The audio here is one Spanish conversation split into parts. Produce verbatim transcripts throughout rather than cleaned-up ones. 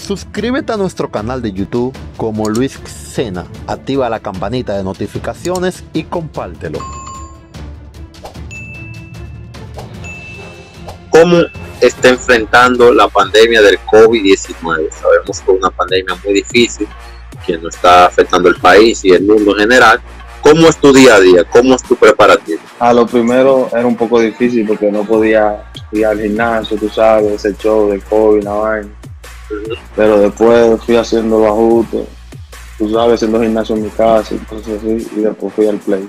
Suscríbete a nuestro canal de YouTube como Luis Xena, activa la campanita de notificaciones y compártelo. ¿Cómo está enfrentando la pandemia del COVID diecinueve? Sabemos que es una pandemia muy difícil que nos está afectando el país y el mundo en general. ¿Cómo es tu día a día? ¿Cómo es tu preparativo? A lo primero era un poco difícil porque no podía ir al gimnasio, tú sabes, ese show de COVID, la vaina. Uh-huh. Pero después fui haciendo los ajustes, tú sabes, haciendo gimnasio en mi casa, entonces así, y después fui al play.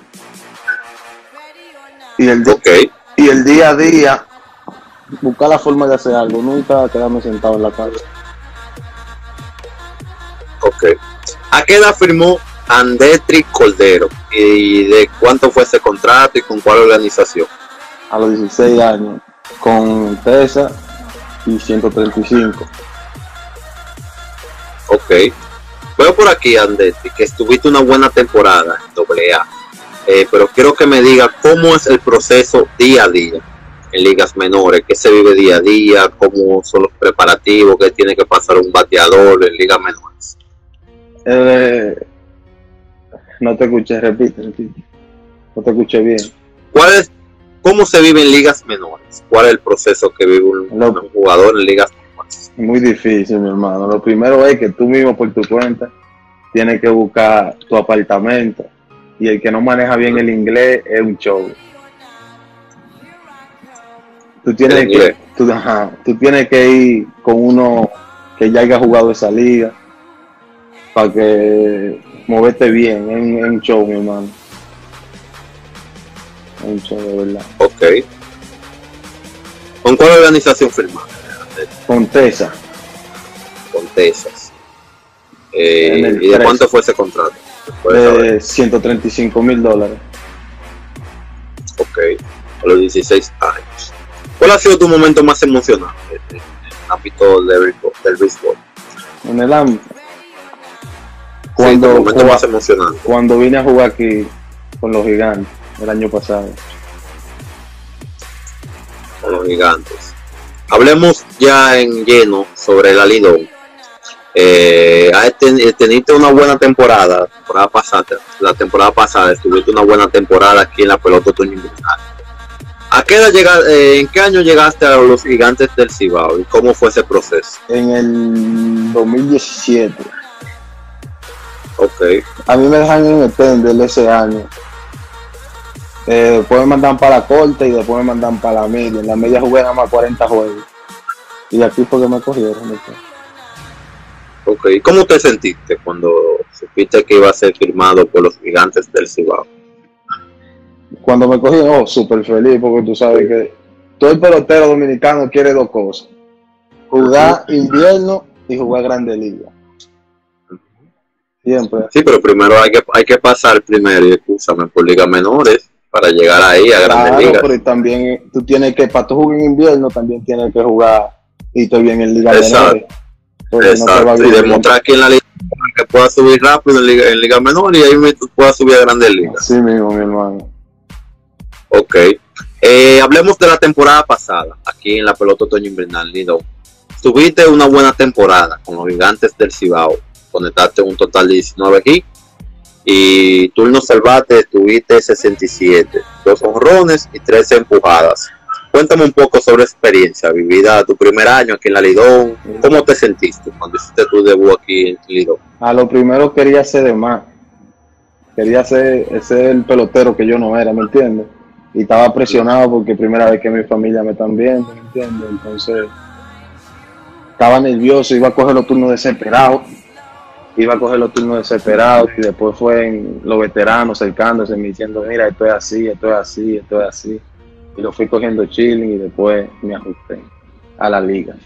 Y el, okay. y el día a día, buscar la forma de hacer algo, nunca quedarme sentado en la casa. Ok. ¿A qué edad firmó Andetri Cordero? ¿Y de cuánto fue ese contrato y con cuál organización? A los dieciséis años, con Tesa y ciento treinta y cinco. Ok. Veo por aquí, Andetri, que estuviste una buena temporada en doble A. Eh, pero quiero que me diga cómo es el proceso día a día en ligas menores, qué se vive día a día, cómo son los preparativos, qué tiene que pasar un bateador en ligas menores. Eh, no te escuché, repite, repite. No te escuché bien. ¿Cuál es, cómo se vive en ligas menores? ¿Cuál es el proceso que vive un, Lo, un jugador en ligas menores? Muy difícil, mi hermano. Lo primero es que tú mismo por tu cuenta tienes que buscar tu apartamento, y el que no maneja bien el inglés es un show. Tú tienes, que, tú, ajá, tú tienes que ir con uno que ya haya jugado esa liga para que moverte bien. Es un show, mi hermano. Es un show de verdad. Ok. ¿Con cuál organización firmaste? Con Tesa. Con Tesas. Eh, ¿Y de cuánto fue ese contrato? De ciento treinta y cinco mil dólares. Ok. A los dieciséis años. ¿Cuál ha sido tu momento más emocionante en el ámbito del béisbol? En el ámbito. Cuando, sí, momento cuando, más emocionante. Cuando vine a jugar aquí con los Gigantes el año pasado. Con los Gigantes. Hablemos ya en lleno sobre la Lidón. Eh, teniste una buena temporada, temporada pasada, la temporada pasada estuviste una buena temporada aquí en la pelota otoño invernal. ¿A qué edad llegaste, eh, en qué año llegaste a los Gigantes del Cibao y cómo fue ese proceso? En el dos mil diecisiete. Ok. A mí me dejan en el Tender ese año. Eh, después me mandan para la corte y después me mandan para la media. En la media jugué nada más cuarenta juegos. Y aquí fue que me cogieron. ¿No? Ok. ¿Cómo te sentiste cuando supiste que iba a ser firmado por los Gigantes del Cibao? Cuando me cogieron, oh, súper feliz, porque tú sabes que todo el pelotero dominicano quiere dos cosas: jugar invierno y jugar Grande Liga. Siempre. Sí, pero primero hay que, hay que pasar primero, y escúchame, por ligas menores para llegar ahí a Grandes claro, Ligas. Pero también tú tienes que, para tú jugar en invierno, también tienes que jugar y estoy bien en ligas menores. Exacto, no y demostrar que en la liga que pueda subir rápido en liga, en liga menor y ahí pueda subir a Grandes Ligas. Sí mismo, mi hermano. Ok. Eh, hablemos de la temporada pasada, aquí en la pelota otoño invernal, Lidón. Tuviste una buena temporada con los Gigantes del Cibao. Conectaste un total de diecinueve hits y turnos salvajes tuviste sesenta y siete, dos honrones y trece empujadas. Cuéntame un poco sobre la experiencia vivida tu primer año aquí en la Lidón. ¿Cómo te sentiste cuando hiciste tu debut aquí en Lidón? A lo primero quería ser de más. Quería ser, ser el pelotero que yo no era, ¿me entiendes? Y estaba presionado porque primera vez que mi familia me están viendo, ¿me entiendes? Entonces estaba nervioso, iba a coger los turnos desesperados. Iba a coger los turnos desesperados y después fue los veteranos acercándose me diciendo, mira, esto es así, esto es así, esto es así. Y lo fui cogiendo chilling y después me ajusté a la liga.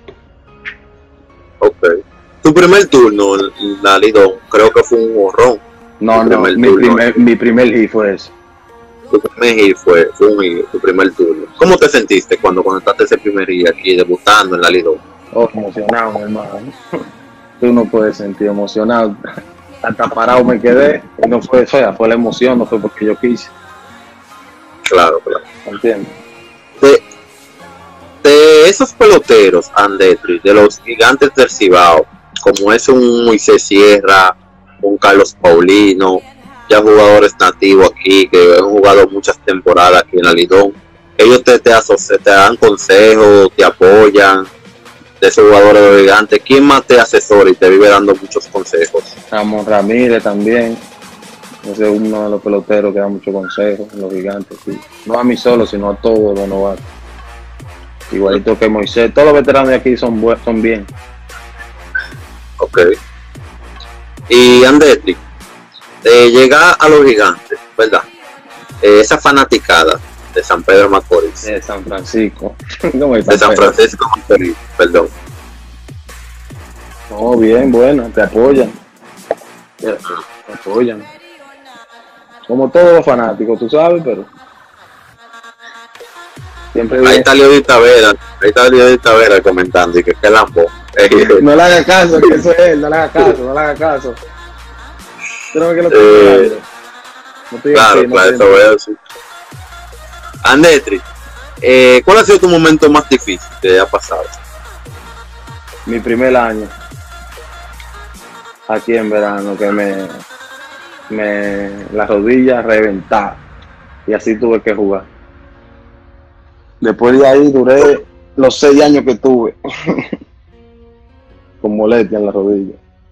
Ok. Tu primer turno en la Lidón creo que fue un horrón. No, no, mi primer, mi primer hit fue eso. Tu primer hit fue, fue un hit, tu primer turno. ¿Cómo te sentiste cuando conectaste ese primer hit aquí debutando en la Lidón? Oh, emocionado, mi hermano. Tú no puedes sentir emocionado. Hasta parado me quedé y no fue eso, fue la emoción, no fue porque yo quise. Claro, claro. ¿Entiendes? Te, te de esos peloteros, Andetri, de los gigantes del Cibao, como es un Moisés Sierra, un Carlos Paulino, ya jugadores nativos aquí que han jugado muchas temporadas aquí en la Lidón, ellos te, te, asoci- te dan consejos, te apoyan, de esos jugadores de los gigantes, ¿quién más te asesora y te vive dando muchos consejos? Ramón Ramírez también. Ese es uno de los peloteros que da muchos consejos en los gigantes. Sí. No a mí solo, sino a todos los novatos. Igualito que Moisés. Todos los veteranos de aquí son, buen, son bien. Ok. Y Andetri, eh, llegar a los gigantes, ¿verdad? Eh, esa fanaticada de San Pedro Macorís. De San Francisco. ¿Cómo es De San Francisco Macorís, perdón. Oh, bien, bueno, te apoyan. Te, te apoyan. Como todos los fanáticos, tú sabes, pero siempre Ahí bien. está Leodita Vera, ahí está Leodita Vera comentando y que qué lambo. No le haga caso, que eso es él, no le haga caso, no le haga caso. Yo no me quiero Eh, no estoy Claro, así, no claro, estoy eso así. veo, sí. Andetri, eh, ¿cuál ha sido tu momento más difícil que haya pasado? Mi primer año aquí en verano, que me, me la rodilla reventada y así tuve que jugar. Después de ahí duré los seis años que tuve con molestia en la rodilla.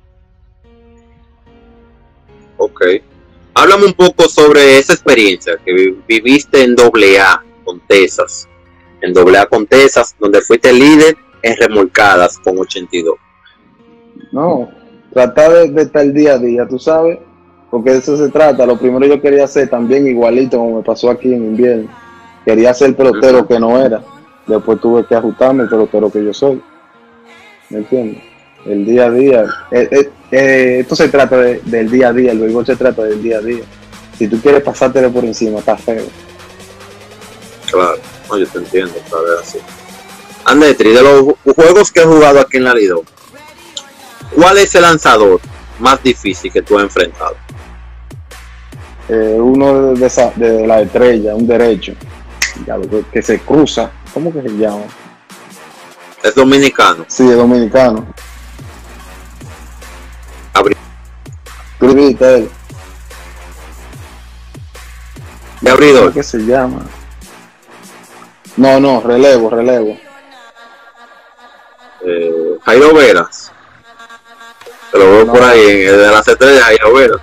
Ok. Háblame un poco sobre esa experiencia que vi- viviste en doble A con Texas. En doble A con Texas, donde fuiste líder en remolcadas con ochenta y dos. No, tratar de, de estar día a día, tú sabes, porque de eso se trata. Lo primero yo quería hacer también igualito como me pasó aquí en invierno. Quería ser pelotero Ujú. que no era. Después tuve que ajustarme al pelotero que yo soy. ¿Me entiendes? El día a día. Eh, eh, eh, esto se trata de- del día a día, el béisbol se trata del día a día. Si tú quieres pasártelo por encima, está feo. Claro, no, yo te entiendo, sabes así. Andetri, de los ju- juegos que he jugado aquí en la Lidón, ¿cuál es el lanzador más difícil que tú has enfrentado? Eh, uno de, de esa- de la estrella, un derecho, ya lo que, que se cruza, ¿cómo que se llama? Es dominicano. Sí, es dominicano. Abri- ¿Tú lo viste él? de abridor. ¿Cómo que se llama? No, no, relevo, relevo. Eh, Jairo Veras. Te lo veo No. por ahí, en el de las estrellas, Jairo Veras.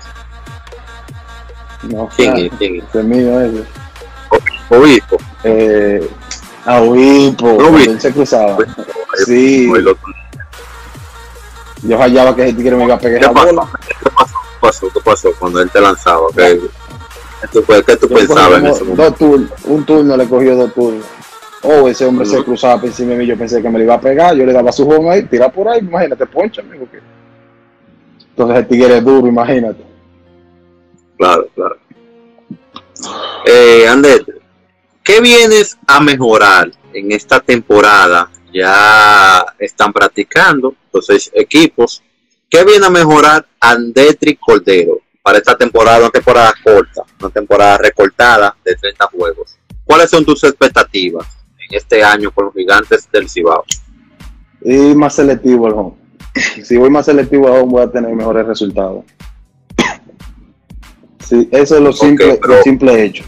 No, ¿Quién ah, es? ¿Quién es? ese es mío ese. Obispo. Eh, a Wipo, No, cuando Wipo. él se cruzaba. Obispo. Sí, O el otro. yo hallaba que ese tigre me iba a pegar ¿Qué la pasó? bola. ¿Qué pasó? ¿Qué pasó? ¿Qué pasó cuando él te lanzaba? ¿Qué, ¿Qué tú, qué tú Yo le cogí pensabas en como ese momento? dos turnos, un turno le cogió dos turnos. Oh, ese hombre se Ujú. cruzaba por encima de mí, yo pensé que me lo iba a pegar, yo le daba su home ahí, tira por ahí, imagínate, poncha, amigo. Que... Entonces el tigre es duro, imagínate. Claro, claro. Eh, Andrés, ¿qué vienes a mejorar en esta temporada? Ya están practicando los seis equipos. ¿Qué viene a mejorar Andetri Cordero para esta temporada? Una temporada corta, una temporada recortada de treinta juegos. ¿Cuáles son tus expectativas en este año con los gigantes del Cibao? Y más selectivo el home. Si voy más selectivo al home voy a tener mejores resultados. Sí, eso es lo simple, pero- lo simple hecho.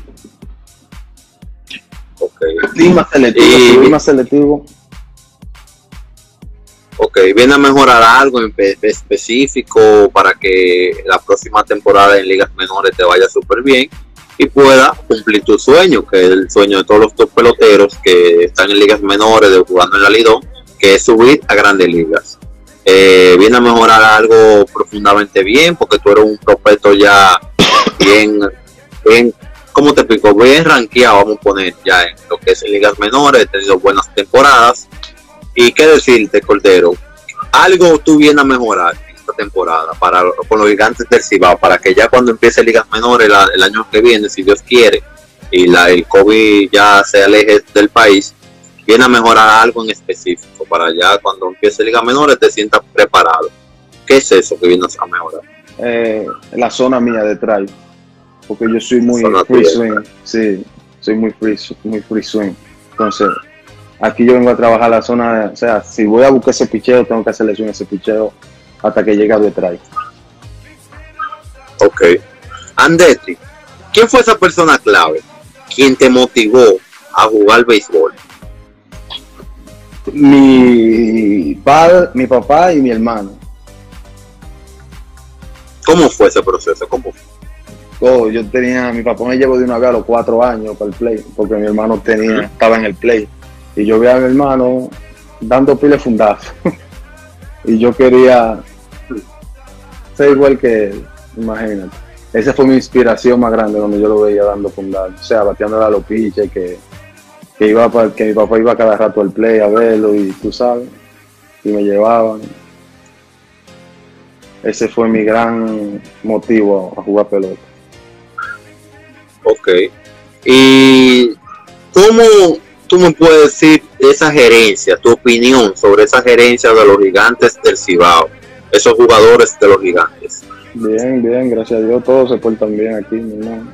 Ok, Sí, más selectivo, Y- si voy más selectivo. ok, viene a mejorar algo en pe- específico para que la próxima temporada en ligas menores te vaya súper bien y pueda cumplir tu sueño, que es el sueño de todos los top peloteros que están en ligas menores, de jugando en la Lidón, que es subir a grandes ligas. Eh, viene a mejorar algo profundamente bien, porque tú eres un prospecto ya bien, bien, ¿cómo te explico? Bien rankeado, vamos a poner ya en lo que es en ligas menores, he tenido buenas temporadas. Y qué decirte, Cordero, algo tú vienes a mejorar esta temporada para con los gigantes del Cibao, para que ya cuando empiece ligas menores la, el año que viene, si Dios quiere, y la, el COVID ya se aleje del país, viene a mejorar algo en específico, para ya cuando empiece ligas menores te sientas preparado. ¿Qué es eso que vienes a mejorar? Eh, la zona mía de drive. Porque yo soy muy Zona free tuya. swing. Sí, soy muy free, muy free swing. Entonces, aquí yo vengo a trabajar la zona, o sea, si voy a buscar ese picheo, tengo que hacer lesión ese picheo hasta que llegue a detrás. Ok. Andetri, ¿quién fue esa persona clave? ¿Quién te motivó a jugar béisbol? Mi padre, mi papá y mi hermano. ¿Cómo fue ese proceso? ¿Cómo fue? Oh, yo tenía, mi papá me llevó de una vez a los cuatro años para el play, porque mi hermano tenía, estaba en el play. Y yo vi a mi hermano dando pile fundazo. Y yo quería ser igual que él, imagínate. Esa fue mi inspiración más grande cuando yo lo veía dando fundazo. O sea, bateando a los pitches, que, que, iba para, que mi papá iba cada rato al play a verlo y tú sabes, y me llevaban. Ese fue mi gran motivo a jugar pelota. Ok. ¿Y cómo tú me puedes decir esa gerencia, tu opinión sobre esa gerencia de los Gigantes del Cibao, esos jugadores de los Gigantes? Bien, bien, gracias a Dios, todos se portan bien aquí, mi hermano.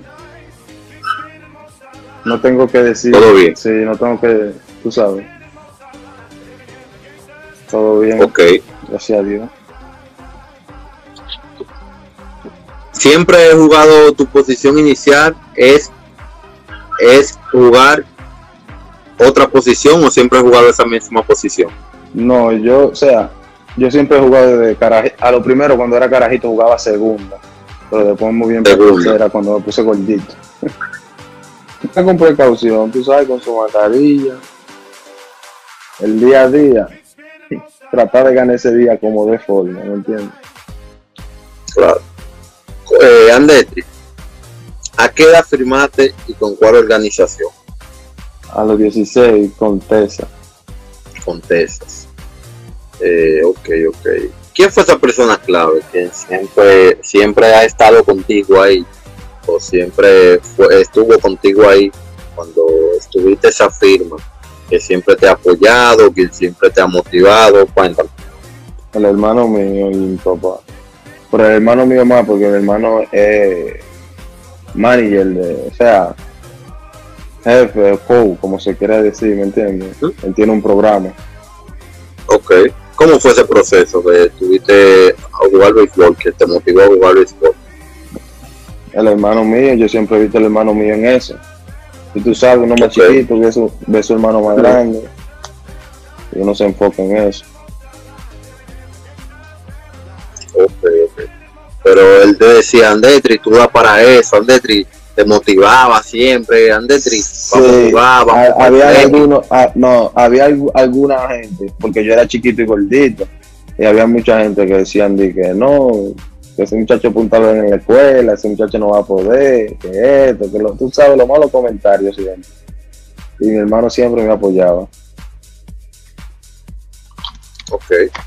No tengo que decir. Todo bien. Sí, no tengo que, tú sabes. Todo bien. Ok. Gracias a Dios. Siempre he jugado, tu posición inicial es, es jugar otra posición, o siempre he jugado esa misma posición. No, yo, o sea, yo siempre he jugado desde carajito. A lo primero, cuando era carajito, jugaba segunda. Pero después muy bien para tercera cuando me puse gordito. Está con precaución, tú sabes, con su mascarilla. El día a día. Tratar de ganar ese día como de forma, ¿me entiendes? Claro. Eh, Andetri, ¿a qué edad firmaste y con cuál organización? A los dieciséis, con Tesa. Con Tesas. Eh, ok, ok. ¿Quién fue esa persona clave que siempre, siempre ha estado contigo ahí? ¿O siempre fue, estuvo contigo ahí cuando estuviste esa firma? Que siempre te ha apoyado, que siempre te ha motivado. Cuéntame. El hermano mío y mi papá. Por el hermano mío más, porque mi hermano es manager, de, o sea, jefe, coach, como se quiera decir, ¿me entiendes? ¿Sí? Él tiene un programa. Ok. ¿Cómo fue ese proceso que tuviste a jugar béisbol, que te motivó a jugar béisbol? El hermano mío, yo siempre he visto al hermano mío en eso. Y tú sabes, uno más okay. chiquito, ve su, ve su hermano más grande, y uno se enfoca en eso. Ok, ok. Pero él te decía, Andetri, tú vas para eso, Andetri, te motivaba siempre, Andetri, sí, vamos a jugar, vamos a, había algunos, a, no, había alguna gente, porque yo era chiquito y gordito, y había mucha gente que decían de que no, que ese muchacho apuntado en la escuela, ese muchacho no va a poder, que esto, que lo, tú sabes, los malos comentarios siempre. Y mi hermano siempre me apoyaba. Ok.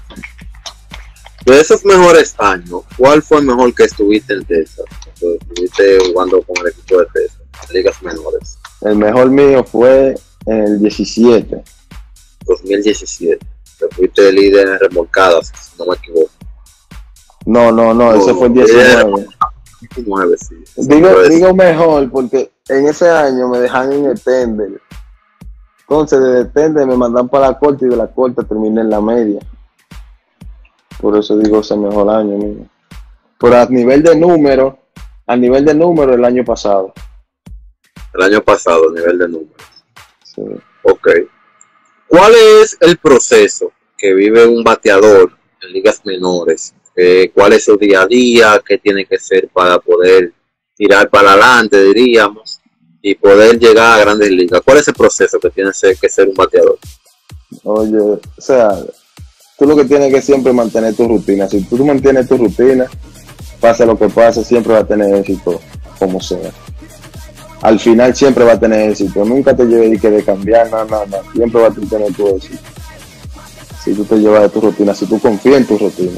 De esos mejores años, ¿cuál fue el mejor que estuviste en Texas? Estuviste jugando con el equipo de Texas, en ligas menores. El mejor mío fue en el diecisiete. dos mil diecisiete. Te fuiste líder en remolcadas, si no me equivoco. No, no, no, ese no, fue el diecinueve. diecinueve, sí. Digo, digo mejor porque en ese año me dejan en el tender. Entonces, de tender me mandan para la corte y de la corte terminé en la media. Por eso digo ese mejor año mío. Pero a nivel de número, a nivel de número el año pasado. El año pasado, a nivel de número. Sí. Ok. ¿Cuál es el proceso que vive un bateador en ligas menores? Eh, ¿Cuál es su día a día? ¿Qué tiene que ser para poder tirar para adelante, diríamos, y poder llegar a grandes ligas? ¿Cuál es el proceso que tiene que ser un bateador? Oye, o sea, tú lo que tienes que siempre mantener tu rutina. Si tú mantienes tu rutina, pase lo que pase, siempre va a tener éxito, como sea. Al final siempre va a tener éxito. Nunca te lleves de cambiar, nada, nada, nada. Siempre va a tener tu éxito. Si tú te llevas de tu rutina, si tú confías en tu rutina.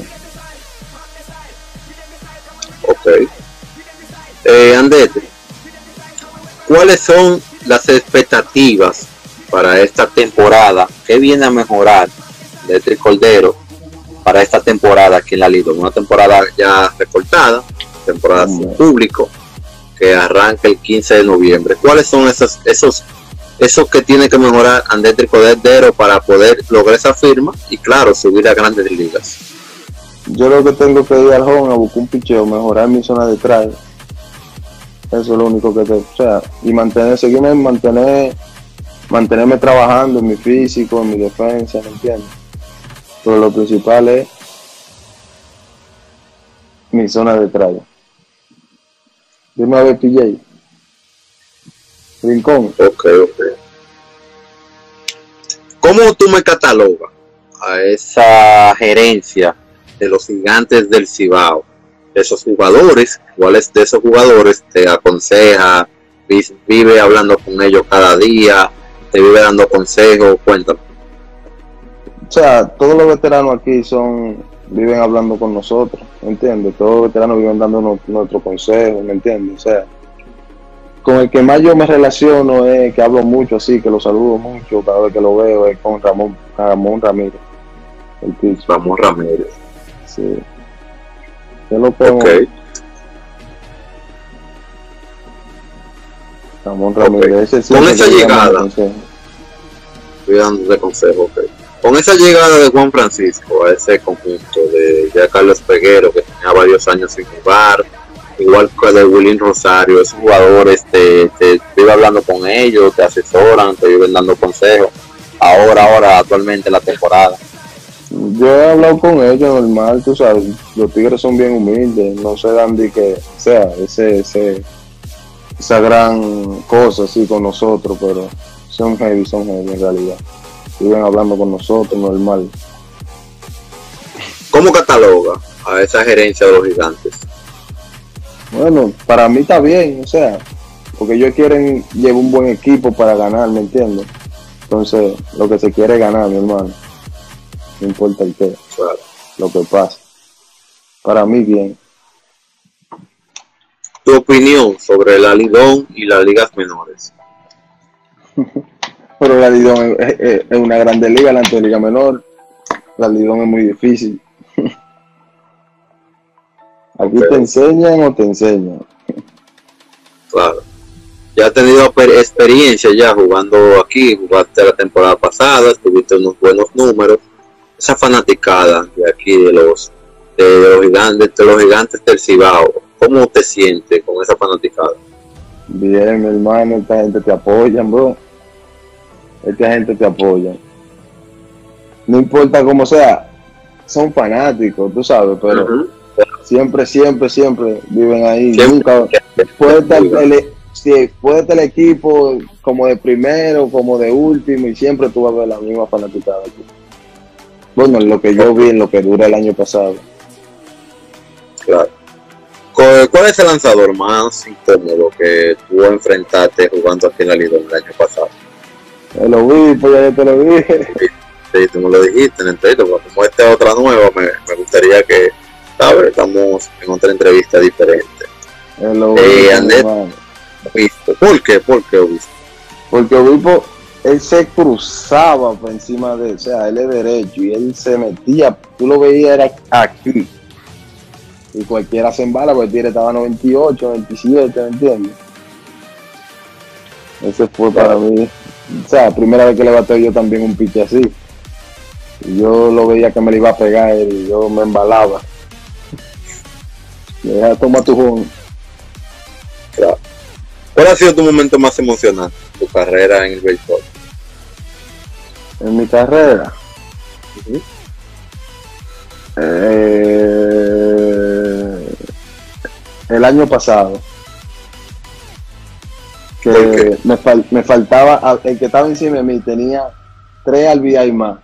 Ok. Eh, Andetri, ¿cuáles son las expectativas para esta temporada? ¿Qué viene a mejorar Andetri Cordero para esta temporada aquí en la Liga? Una temporada ya recortada, temporada sin público, que arranca el quince de noviembre. ¿Cuáles son esas, esos eso que tiene que mejorar Andrés Cordero para poder lograr esa firma y claro, subir a grandes ligas. Yo lo que tengo que ir al home a buscar un picheo, mejorar mi zona de strike. Eso es lo único que tengo. O sea, y mantener, seguirme, mantener, mantenerme trabajando en mi físico, en mi defensa, ¿me entiendes? Pero lo principal es mi zona de strike. Dime a ver, P J. Rincón. Ok, ok. ¿Cómo tú me catalogas a esa gerencia de los Gigantes del Cibao? De esos jugadores, ¿cuáles de esos jugadores te aconseja, vive hablando con ellos cada día, te vive dando consejos? Cuéntame. O sea, todos los veteranos aquí son, viven hablando con nosotros, ¿me entiendes? Todos los veteranos viven dando nuestro consejo, ¿me entiendes? O sea, con el que más yo me relaciono es que hablo mucho así, que lo saludo mucho cada vez que lo veo, es con Ramón, Ramón Ramírez, el pitcher. Ramón Ramírez. Sí. Yo lo pongo. Okay. Ramón Ramírez. Okay. Ese con esa llegada, estoy dando de consejo, okay. Con esa llegada de Juan Francisco a ese conjunto de ya Carlos Peguero, que tenía varios años sin jugar, igual que de Wilín Rosario, esos jugadores te, te, te iba hablando con ellos, te asesoran, te viven dando consejos. Ahora, ahora, actualmente la temporada. Yo he hablado con ellos normal, tú sabes, los Tigres son bien humildes, no se dan de que sea ese, ese, esa gran cosa así con nosotros, pero son heavy, son heavy en realidad. Siguen hablando con nosotros normal. ¿Cómo cataloga a esa gerencia de los Gigantes? Bueno, para mí está bien, o sea, porque ellos quieren llevar un buen equipo para ganar, ¿me entiendes? Entonces, lo que se quiere es ganar, mi hermano. No importa el qué, Claro. lo que pase. Para mí, bien. Tu opinión sobre la Lidón y las ligas menores. Pero la Lidón es, es, es una grande liga, la liga menor. La Lidón es muy difícil. Aquí Okay. te enseñan o te enseñan. Claro. Ya has tenido experiencia ya jugando aquí, jugaste la temporada pasada, tuviste unos buenos números. Esa fanaticada de aquí de los de los gigantes, de los gigantes del Cibao, ¿cómo te sientes con esa fanaticada? Bien, mi hermano, esta gente te apoya, bro. Esta gente te apoya. No importa cómo sea, son fanáticos, tú sabes, pero Uh-huh. siempre, siempre, siempre viven ahí. Siempre. Nunca puede estar el, sí, puede estar el equipo como de primero, como de último, y siempre tú vas a ver la misma fanaticada aquí. Bueno, en lo que yo vi, en lo que dura el año pasado. Claro. ¿Cuál es el lanzador más incómodo que tú enfrentaste jugando aquí en la Lidón el año pasado? Te lo vi, pues ya te lo dije. Sí, tú me lo dijiste en la entrevista, pero como esta es otra nueva, me, me gustaría que, ¿sabes? Estamos en otra entrevista diferente. Te lo vi, Eh, Andrés, hermano. Obispo. ¿Por qué? ¿Por qué Obispo? Porque Obispo, él se cruzaba por encima de él, o sea, él es derecho y él se metía, tú lo veías era aquí. Y cualquiera se embala, porque el tigre estaba noventa y ocho, noventa y siete, ¿me entiendes? Ese fue para mí, o sea, primera vez que le bateo yo también un piche así. Y yo lo veía que me le iba a pegar y yo me embalaba. Le dije, toma tu jón. Claro. ¿Cuál ha sido tu momento más emocionante en tu carrera en el béisbol? En mi carrera. Uh-huh. Eh, el año pasado. Que me, fal, me faltaba, el que estaba encima de mí tenía tres R B I más.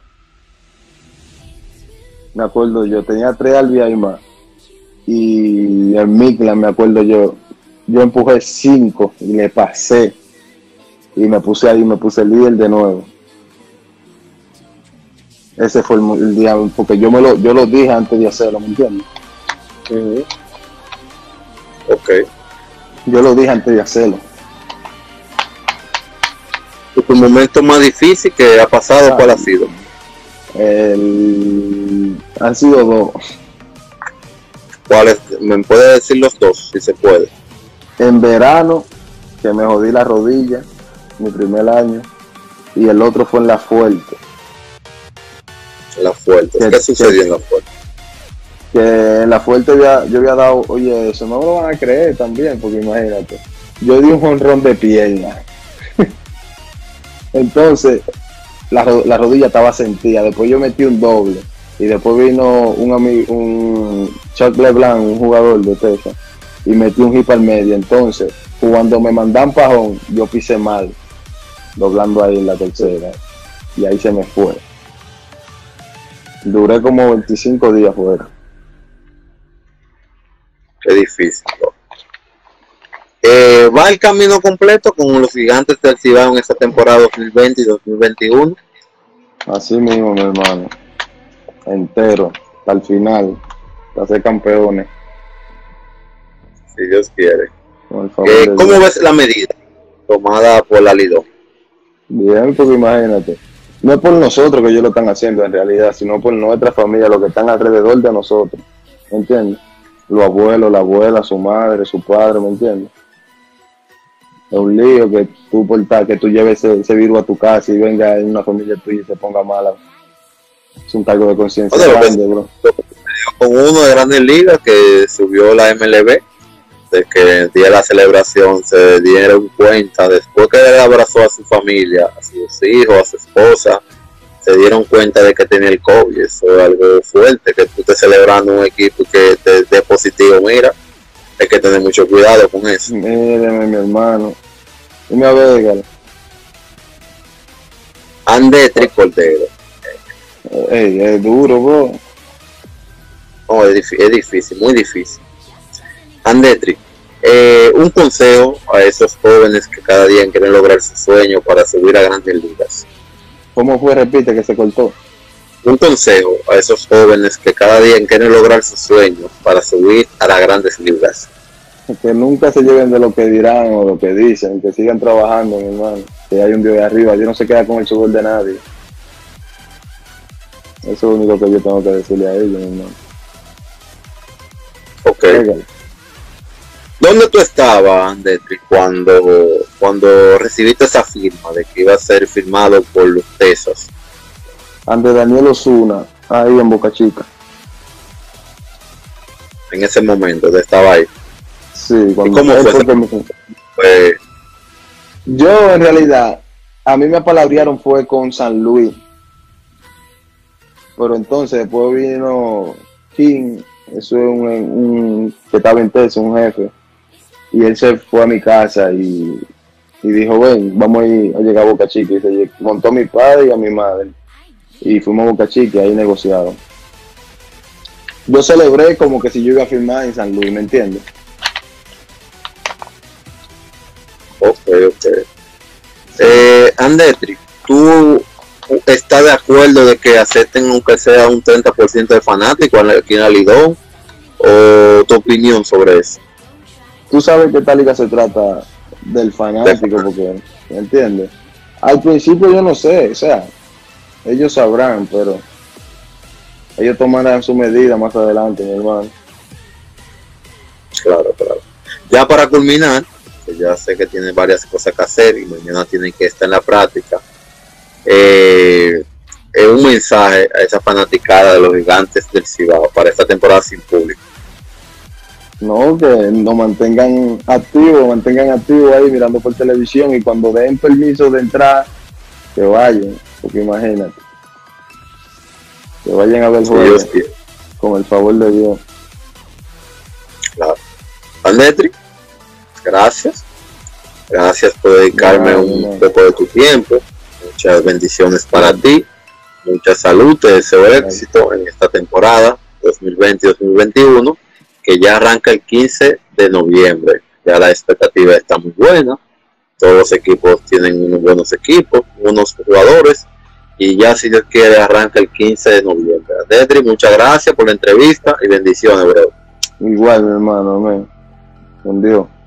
Me acuerdo yo, tenía tres R B I más. Y el Midland, me acuerdo yo, yo empujé cinco y le pasé. Y me puse ahí, me puse líder de nuevo. Ese fue el, el día, porque yo me lo, yo lo dije antes de hacerlo, ¿me entiendes? Uh-huh. Ok. Yo lo dije antes de hacerlo. ¿Tu momento más difícil que ha pasado, cuál ha sido? El, han sido dos. ¿Cuáles? ¿Me puede decir los dos, si se puede? En verano, que me jodí la rodilla, mi primer año, y el otro fue en La Fuerte. La Fuerte. ¿Qué, ¿Qué sucedió en La Fuerte? Que en La Fuerte había, yo había dado, oye, eso no me lo van a creer también, porque imagínate, yo di un jonrón de pierna. Entonces, la, la rodilla estaba sentida, después yo metí un doble, y después vino un amigo, un Chuck LeBlanc, un jugador de Texas, y metí un hit al medio. Entonces, cuando me mandan pajón, yo pisé mal, doblando ahí en la tercera, y ahí se me fue. Duré como veinticinco días fuera. Qué difícil, ¿no? Eh, ¿Va el camino completo con los Gigantes del Cibao en esta temporada dos mil veinte y dos mil veintiuno? Así mismo, mi hermano. Entero, hasta el final, para ser campeones. Si Dios quiere. Con el favor Eh, de ¿Cómo Dios. ves la medida tomada por la Lidón? Bien, porque imagínate, no es por nosotros que ellos lo están haciendo en realidad, sino por nuestra familia, los que están alrededor de nosotros, ¿me entiendes? Los abuelos, la abuela, su madre, su padre, ¿me entiendes? Es un lío que tú portas, que tú lleves ese, ese virus a tu casa y venga en una familia tuya y se ponga mala. Es un cargo de conciencia Bueno, lo que- grande, bro. lo que sucedió con uno de Grandes Ligas que subió la M L B, de que el día de la celebración se dieron cuenta, después que él abrazó a su familia, a sus hijos, a su esposa, se dieron cuenta de que tenía el COVID. Eso es algo fuerte, que tú estés celebrando un equipo que te dé positivo. Mira, hay que tener mucho cuidado con eso. Míreme, mi hermano. Dime a ver, Edgar. Andetri Cordero. Ey, es duro, bro. No, es, difí- es difícil, muy difícil. Andetri, eh, un consejo a esos jóvenes que cada día quieren lograr su sueño para subir a Grandes Ligas. ¿Cómo fue? Repite, que se cortó. Un consejo a esos jóvenes que cada día quieren lograr sus sueños para subir a las Grandes Ligas. Que nunca se lleven de lo que dirán o lo que dicen, que sigan trabajando, mi hermano. Que hay un Dios de arriba, Dios no se queda con el sudor de nadie. Eso es lo único que yo tengo que decirle a ellos, mi hermano. Ok. Edgar, ¿Dónde tú estabas, Andetri, cuando, cuando recibiste esa firma de que iba a ser firmado por los Texas? ante Daniel Osuna, ahí en Boca Chica. En ese momento, de estaba ahí. Sí, cuando cómo él fue fue ese- que me- Pues, Yo, en realidad, a mí me apalabrearon fue con San Luis. Pero entonces después vino King, eso es un, un que estaba en Texas, un jefe. Y él se fue a mi casa y, y dijo, ven, vamos a, ir a llegar a Boca Chica. Y se montó a mi padre y a mi madre. Y fuimos a Boca Chica y ahí negociaron. Yo celebré como que si yo iba a firmar en San Luis, ¿me entiendes? ok, ok. Eh, Andetri, ¿tú estás de acuerdo de que acepten aunque sea un treinta por ciento de fanáticos aquí en la Lidón? ¿O tu opinión sobre eso? Tú sabes que esta liga se trata del fanático, porque, ¿me entiendes? Al principio yo no sé, o sea, ellos sabrán, pero ellos tomarán su medida más adelante, mi hermano. Claro, claro. Ya para culminar, que ya sé que tienen varias cosas que hacer y mañana tienen que estar en la práctica, eh, es un mensaje a esa fanaticada de los Gigantes del Cibao para esta temporada sin público. No, que nos mantengan activos, mantengan activos ahí mirando por televisión y cuando den permiso de entrar, que vayan, porque imagínate, que vayan a ver el Si juego, Dios quiere. con el favor de Dios. Claro. Andetri, gracias. Gracias por dedicarme No, un no. poco de tu tiempo. Muchas bendiciones para ti. Mucha salud. Te deseo éxito en esta temporada dos mil veinte dos mil veintiuno, que ya arranca el quince de noviembre. Ya la expectativa está muy buena. Todos los equipos tienen unos buenos equipos, unos jugadores. Y ya, si Dios quiere, arranca el quince de noviembre. Andetri, muchas gracias por la entrevista y bendiciones, bro. Igual, mi hermano, amén. Con Dios.